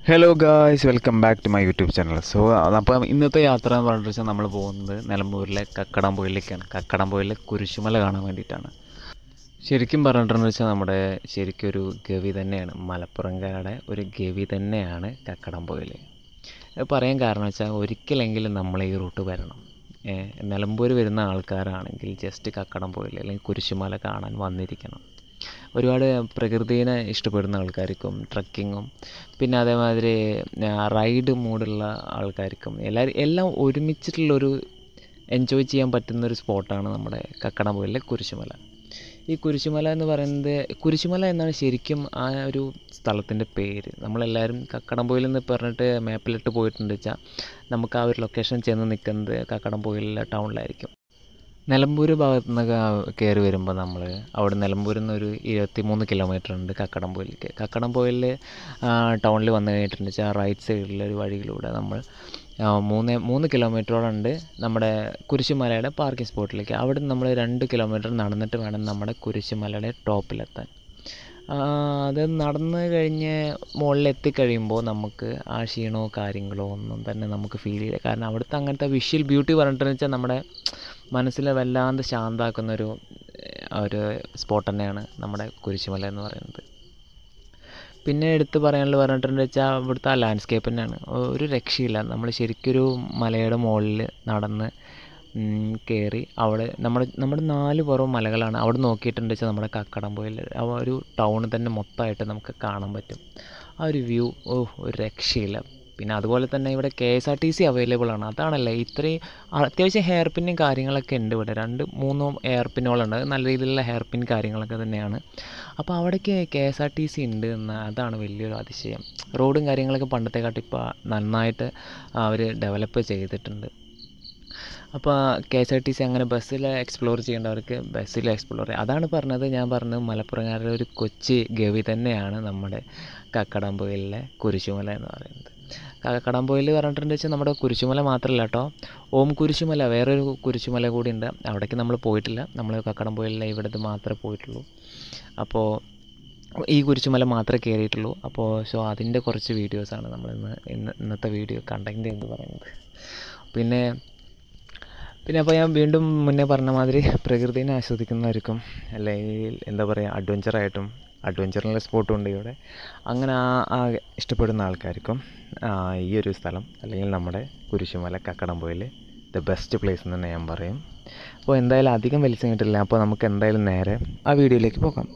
Hello guys, welcome back to my YouTube channel. അപ്പം ഇന്നത്തെ യാത്ര എന്ന് പറഞ്ഞിട്ട് വെച്ചാൽ നമ്മൾ പോകുന്നത് നിലമ്പൂരിലെ കക്കടംപൊയിലേക്കാണ്. കക്കടംപൊയിലെ കുരിശുമല കാണാൻ വേണ്ടിയിട്ടാണ്. ശരിക്കും പറഞ്ഞിട്ടുണ്ടെന്ന് വെച്ചാൽ നമ്മുടെ ശരിക്കൊരു ഗവി തന്നെയാണ്, മലപ്പുറംകാരുടെ ഒരു ഗവി തന്നെയാണ് കക്കടംപൊയിൽ. പറയാൻ കാരണം വെച്ചാൽ ഒരിക്കലെങ്കിലും നമ്മൾ ഈ റൂട്ട് വരണം. നിലമ്പൂർ വരുന്ന ആൾക്കാരാണെങ്കിൽ ജസ്റ്റ് കക്കടംപൊയിൽ അല്ലെങ്കിൽ കുരിശുമല കാണാൻ വന്നിരിക്കണം. ഒരുപാട് പ്രകൃതിയെ ഇഷ്ടപ്പെടുന്ന ആൾക്കാർക്കും ട്രക്കിങ്ങും പിന്നെ അതേമാതിരി റൈഡ് മൂഡുള്ള ആൾക്കാർക്കും എല്ലാം ഒരുമിച്ചിട്ടുള്ളൊരു എൻജോയ് ചെയ്യാൻ പറ്റുന്നൊരു സ്പോട്ടാണ് നമ്മുടെ കക്കടംപൊയിലെ കുരിശുമല. ഈ കുരിശുമല എന്ന് പറയുന്നത്, കുരിശുമല എന്നാണ് ശരിക്കും ആ ഒരു സ്ഥലത്തിൻ്റെ പേര്. നമ്മളെല്ലാവരും കക്കടംപൊയിൽ എന്ന് പറഞ്ഞിട്ട് മാപ്പിലിട്ട് പോയിട്ടുണ്ട് വെച്ചാൽ നമുക്ക് ആ ഒരു ലൊക്കേഷൻ ചെന്ന് നിൽക്കുന്നത് കക്കടംപൊയിലെ ടൗണിലായിരിക്കും. നിലമ്പൂർ ഭാഗത്തു നിന്ന് കയറി വരുമ്പോൾ നമ്മൾ അവിടെ നിലമ്പൂരിൽ നിന്നൊരു 23 കിലോമീറ്റർ ഉണ്ട് കക്കടംപൊയിലേക്ക്. കക്കടംപൊയിൽ ടൗണിൽ വന്നു കഴിഞ്ഞിട്ടുണ്ടെന്ന് വെച്ചാൽ റൈറ്റ് സൈഡിലൊരു വഴിയിലൂടെ നമ്മൾ 3 കിലോമീറ്ററോളം ഉണ്ട് നമ്മുടെ കുരിശുമലയുടെ പാർക്കിംഗ് സ്പോട്ടിലേക്ക്. അവിടെ നിന്ന് നമ്മൾ 2 കിലോമീറ്റർ നടന്നിട്ട് വേണം നമ്മുടെ കുരിശുമലയുടെ ടോപ്പിലെത്താൻ. അത് നടന്നു കഴിഞ്ഞ് മുകളിൽ എത്തിക്കഴിയുമ്പോൾ നമുക്ക് ആ ക്ഷീണമോ കാര്യങ്ങളോ ഒന്നും തന്നെ നമുക്ക് ഫീൽ ചെയ്യില്ല. കാരണം അവിടുത്തെ അങ്ങനത്തെ വിഷ്വൽ ബ്യൂട്ടി പറഞ്ഞിട്ടെന്ന് വെച്ചാൽ നമ്മുടെ മനസ്സിനെ വല്ലാണ്ട് ശാന്തമാക്കുന്നൊരു സ്പോട്ട് തന്നെയാണ് നമ്മുടെ കുരിശുമല എന്ന് പറയുന്നത്. പിന്നെ എടുത്ത് പറയാനുള്ള പറഞ്ഞിട്ടുണ്ടെന്ന് വെച്ചാൽ ഇവിടുത്തെ ആ ലാൻഡ്സ്കേപ്പ് തന്നെയാണ്, ഒരു രക്ഷയില്ല. നമ്മൾ ശരിക്കൊരു മലയുടെ മുകളിൽ നടന്ന് കയറി അവിടെ നമ്മുടെ 4 പുറവും മലകളാണ്. അവിടെ നോക്കിയിട്ടുണ്ടെന്ന് വെച്ചാൽ നമ്മുടെ കക്കടംപൊയിൽ ആ ഒരു ടൗൺ തന്നെ മൊത്തമായിട്ട് നമുക്ക് കാണാൻ പറ്റും. ആ ഒരു വ്യൂ ഒരു രക്ഷയില്ല. പിന്നെ അതുപോലെ തന്നെ ഇവിടെ KSRTC അവൈലബിൾ ആണ്. അതാണല്ലേ ഇത്രയും അത്യാവശ്യം ഹെയർ പിന്നും കാര്യങ്ങളൊക്കെ ഉണ്ട് ഇവിടെ. 2-3 ഹെയർ പിന്നുകളുണ്ട്, നല്ല രീതിയിലുള്ള ഹെയർ പിൻ കാര്യങ്ങളൊക്കെ തന്നെയാണ്. അപ്പോൾ അവിടേക്ക് KSRTC ഉണ്ട് എന്ന്, അതാണ് വലിയൊരു അതിശയം. റോഡും കാര്യങ്ങളൊക്കെ പണ്ടത്തെക്കാട്ടും ഇപ്പോൾ നന്നായിട്ട് അവർ ഡെവലപ്പ് ചെയ്തിട്ടുണ്ട്. അപ്പോൾ KSRTC അങ്ങനെ ബസ്സിൽ എക്സ്പ്ലോർ ചെയ്യേണ്ടവർക്ക് ബസ്സിൽ എക്സ്പ്ലോർ ചെയ്യാം. അതാണ് ഞാൻ പറഞ്ഞത് മലപ്പുറംകാരുടെ ഒരു കൊച്ചി ഗവി തന്നെയാണ് നമ്മുടെ കക്കടംപൊയിലിലെ കുരിശുമല എന്ന് പറയുന്നത്. കക്കടംപൊയിൽ പറഞ്ഞിട്ടുണ്ടെന്ന് വെച്ചാൽ നമ്മുടെ കുരിശുമല മാത്രമല്ല കേട്ടോ, ഓം കുരിശുമല വേറൊരു കുരിശുമല കൂടി ഉണ്ട്. അവിടേക്ക് നമ്മൾ പോയിട്ടില്ല. നമ്മൾ കക്കടംപൊയിലിലെ ഇവിടുത്തെ മാത്രമേ പോയിട്ടുള്ളൂ. അപ്പോൾ ഈ കുരിശുമല മാത്രമേ കയറിയിട്ടുള്ളൂ. അപ്പോൾ അതിൻ്റെ കുറച്ച് വീഡിയോസാണ് നമ്മൾ ഇന്നത്തെ വീഡിയോ കണ്ടന്റ് എന്ന് പറയുന്നത്. പിന്നെ അപ്പോൾ ഞാൻ വീണ്ടും മുന്നേ പറഞ്ഞ മാതിരി പ്രകൃതിനെ ആസ്വദിക്കുന്നവർക്കും അല്ലെങ്കിൽ എന്താ പറയുക അഡ്വഞ്ചറുള്ള സ്പോട്ടും ഉണ്ട് ഇവിടെ. അങ്ങനെ ഇഷ്ടപ്പെടുന്ന ആൾക്കാർക്കും ഈ ഒരു സ്ഥലം അല്ലെങ്കിൽ നമ്മുടെ Kurisumala Kakkadampoyil the best place എന്ന് തന്നെ ഞാൻ പറയും. അപ്പോൾ എന്തായാലും അധികം വലിച്ചിട്ടില്ല. അപ്പോൾ നമുക്ക് എന്തായാലും നേരെ ആ വീഡിയോയിലേക്ക് പോകാം.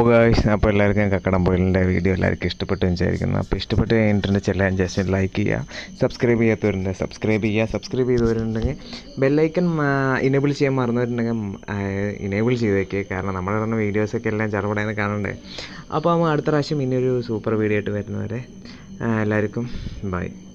ഗായ്സ്, അപ്പോൾ എല്ലാവർക്കും കക്കടംപൊയിലിൻ്റെ വീഡിയോ എല്ലാവർക്കും ഇഷ്ടപ്പെട്ടു വിചാരിക്കുന്നു. അപ്പോൾ ഇഷ്ടപ്പെട്ട് കഴിഞ്ഞിട്ടുണ്ടെങ്കിൽ ചെല്ലാൻ ജസ്റ്റ് ലൈക്ക് ചെയ്യുക, സബ്സ്ക്രൈബ് ചെയ്യാത്തവരുണ്ട് സബ്സ്ക്രൈബ് ചെയ്യുക, സബ്സ്ക്രൈബ് ചെയ്തവരുണ്ടെങ്കിൽ ബെല്ലൈക്കൺ ഇനേബിൾ ചെയ്യാൻ മറന്നവരുണ്ടെങ്കിൽ ഇനേബിൾ ചെയ്ത് വയ്ക്കുക. കാരണം നമ്മൾ പറഞ്ഞ വീഡിയോസൊക്കെ എല്ലാം ചെറുപടേന്ന് കാണണ്ടേ. അപ്പോൾ അടുത്ത പ്രാവശ്യം ഇനിയൊരു സൂപ്പർ വീഡിയോ ആയിട്ട് വരുന്നവരെ എല്ലാവർക്കും ബൈ.